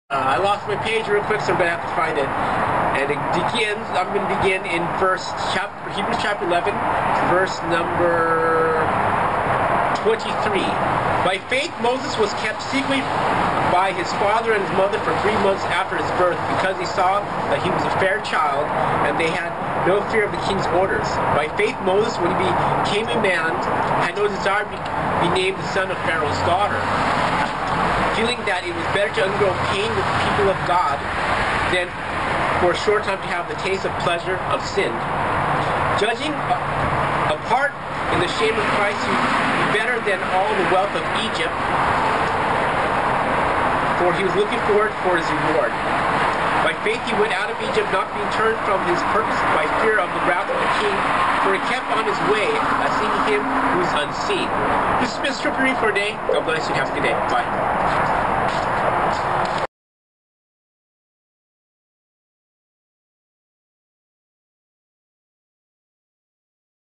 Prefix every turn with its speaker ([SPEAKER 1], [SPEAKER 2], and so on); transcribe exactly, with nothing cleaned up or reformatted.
[SPEAKER 1] Uh, I lost my page real quick, so I'm going to have to find it. And it begins, I'm going to begin in verse, chapter, Hebrews chapter eleven, verse number twenty-three. By faith, Moses was kept secretly by his father and his mother for three months after his birth, because he saw that he was a fair child, and they had no fear of the king's orders. By faith, Moses, when he became a man, had no desire to be, be named the son of Pharaoh's daughter, feeling that it was better to undergo pain with the people of God than for a short time to have the taste of pleasure of sin. Judging a, a part in the shame of Christ to be better than all the wealth of Egypt, for he was looking forward for his reward. By faith he went out of Egypt, not being turned from his purpose by fear of the wrath of the king, for he kept on his way, as seeing him who is unseen. This has been Scripture Reading for today. God bless you. Have a good day. Bye.